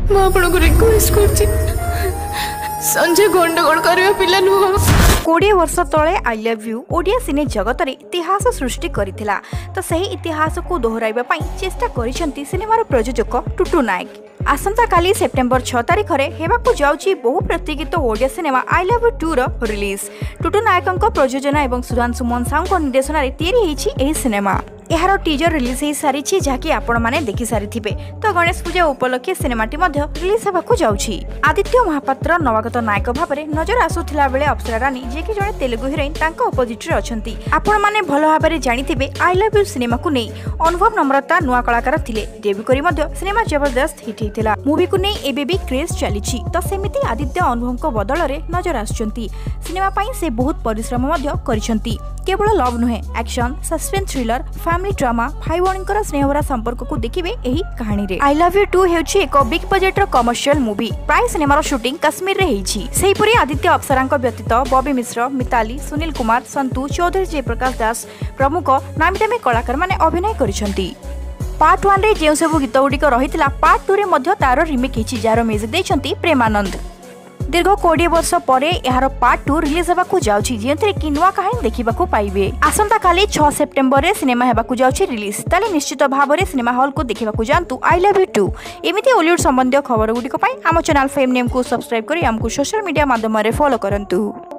ମୁଁ ଆପଣଙ୍କୁ ରିକ୍ୱେଷ୍ଟ କରୁଛି संजय गंडगोल करबा पिला नुह 20 वर्ष तले आई लव यू ओडिया सिने जगत रे इतिहास सृष्टि करिथिला तो सही इतिहास को दोहराइबा पई चेष्टा करिसंती सिनेमार प्रयोजक टुटू नायक। आसंता काली सेप्टेम्बर 6 तारिख रे हेबाकु जाउची बहु प्रतीक्षित Odia cinema I love you 2 रो रिलीज। टुटू नायकଙ୍କ प्रयोजन एवं सुधांशु मनसांको निर्देशन रे तैयारी हेछि एही सिनेमा। एहार टीजर रिलीज हो सारी जहाँकि आपण मैंने देखि सारी तो गणेश पूजा उपलक्षे सिनेमाटी रिलीज होगा जाउछि। आदित्य महापात्र नवागत नायक भाव में नजर आसुथिला बेले अप्सरा रानी जे कि जड़े तेलुगु हिरोइन तांको अपोजिट रे अछंती। आपण माने भल भाव में जानिथिबे आई लव यू सिनेमा को नहीं अनुभव नम्रता नुआ कलाकार थिले डेब्यू करी मध्य सिनेमा जबरदस्त हिट हेतिला। मूवी को नहीं एबे भी क्रेज चलीछि तो सेमिति आदित्य अनुभव को बदल रे नजर आछंती। सिनेमा पई से बहुत परिश्रम मध्य करिसंती। केवल लव नुहे action suspense thriller family drama भाई भौणींकर स्नेहभरा संपर्क को देखिबे एही कहानी रे। आई लव यू 2 हेउछि एक बिग बजेट रो कमर्शियल मूवी। प्राय सिनेमार शूटिंग कश्मीर रे हेछि। सेहीपरि आदित्य अप्सरांक व्यतीत बॉबी मिश्र मिताली सुनील कुमार संतु चौधरी जयप्रकाश दास प्रमुख नामीदामी कलाकार माने अभिनय करिसंती। पार्ट 1 रे जेउ सब गीत गुडिक रहितला पार्ट 2 रे मध्य तार रिमेक हेछि जार म्यूजिक दैछंती प्रेमानंद। दीर्घ 20 वर्ष पर यार पार्ट 2 रिलीज होगा जाउछि जेंतरे कि नुआ कहानी देखिबाकू पाइबे। आसंता काली 6 सेप्टेम्बर रे सिनेमा हेबाकू जाउछि रिलीज। ताले निश्चित भाव में सिनेमा हॉल को देखिबाकू जानतु आई लव यू 2। एमिति हॉलीवुड संबंधी खबर गुडी को पाई आम चैनल फेम नेम को सब्सक्राइब करी हमको सोशल मीडिया माध्यम रे फॉलो करंतु।